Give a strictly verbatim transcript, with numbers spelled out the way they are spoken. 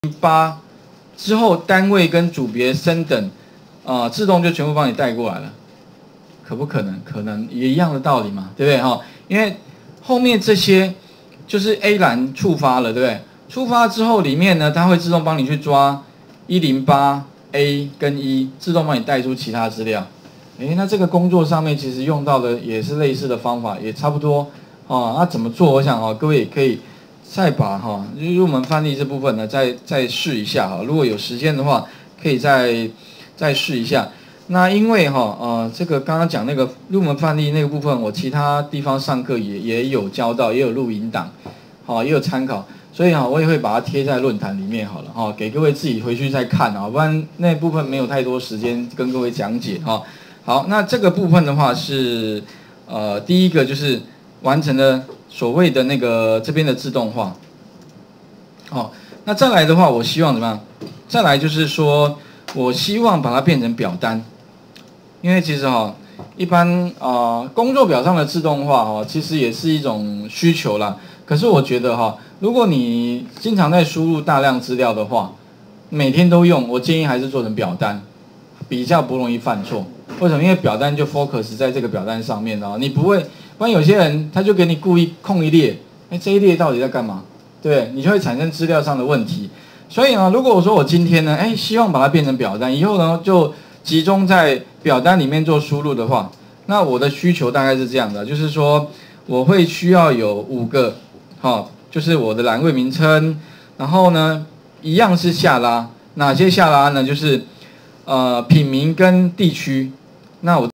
八之后单位跟组别升等，啊、呃，自动就全部帮你带过来了，可不可能？可能也一样的道理嘛，对不对哈？因为后面这些就是 A 栏触发了，对不对？触发之后里面呢，它会自动帮你去抓一零八 A 跟一，自动帮你带出其他资料。诶，那这个工作上面其实用到的也是类似的方法，也差不多哦。那怎么做？我想哦，各位也可以。再把哈入门范例这部分呢，再再试一下哈。如果有时间的话，可以再再试一下。那因为哈呃这个刚刚讲那个入门范例那个部分，我其他地方上课也也有教到，也有录音档，好也有参考，所以哈我也会把它贴在论坛里面好了哈，给各位自己回去再看啊，不然那部分没有太多时间跟各位讲解哈。好，那这个部分的话是呃第一个就是完成了。所谓的那个这边的自动化，哦，那再来的话，我希望怎么样？再来就是说，我希望把它变成表单，因为其实哈、哦，一般啊、呃、工作表上的自动化哈、哦，其实也是一种需求啦。可是我觉得哈、哦，如果你经常在输入大量资料的话，每天都用，我建议还是做成表单，比较不容易犯错。为什么？因为表单就 focus 在这个表单上面哦，你不会。不然有些人他就给你故意空一列，哎，这一列到底在干嘛？对不对？你就会产生资料上的问题。所以呢，如果我说我今天呢，哎，希望把它变成表单，以后呢就集中在表单里面做输入的话，那我的需求大概是这样的，就是说我会需要有五个，好、哦，就是我的栏位名称，然后呢一样是下拉，哪些下拉呢？就是呃品名跟地区，那我。